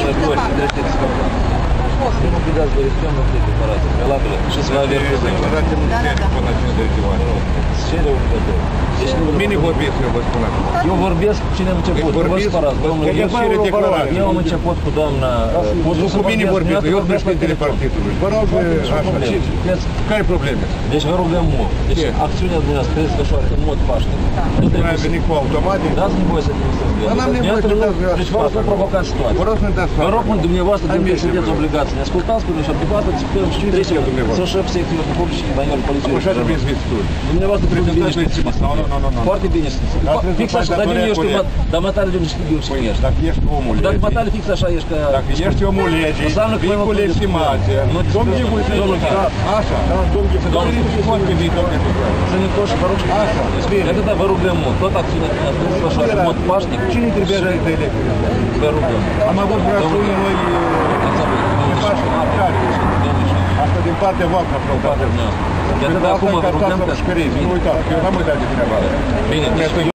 Григорьевич, Федеративный Скорпион. Ему придать зарегистрированную декларацию. Прилагали. Сейчас вы аверку Mini vorbesc eu, vă spun acum. Eu vorbesc cine am început, nu vă spărați, domnule. Eu am început cu doamna... Cu mine vorbesc, eu sunt președintele partidului. Vă rog, așa. Care probleme? Deci vă rugăm mult. Deci acțiunea dumneavoastră trebuie să desfășoare în mod pașnic. Nu ai venit cu automate? Dați nevoie să administrați. Dar n-am nevoie să dați vreau. Deci vă rog să provocați situația. Vă rog să-mi dați Vă rog, dumneavoastră, dumneavoastră sunteți obligați să ne ascultați până și dumneavoastră treceți să șef secțiilor publice la nivelul poliției. Așa trebuie să fiți tu. Dumneavoastră trebuie bine știți. Nu. Foarte bine știți. Fix așa, dar bine eu știu, dar mătare de unde știu și ești. Dacă ești omul legii. Dacă mătare fix așa ești ca... Dacă ești omul legii, vii cu legitimație. Domnul așa. Domnul foarte viitor. Să ne toși, vă rog, de atâta vă rugăm mult. Tot acțiunea din asta să desfășoare în mod pașnic. Cine trebuie să de electric? Vă rugăm. Am avut rațiuni noi asta din partea voastră. De atâta acum vă rugăm ca... Nu uitați, eu n-am uitat de treaba. Bine,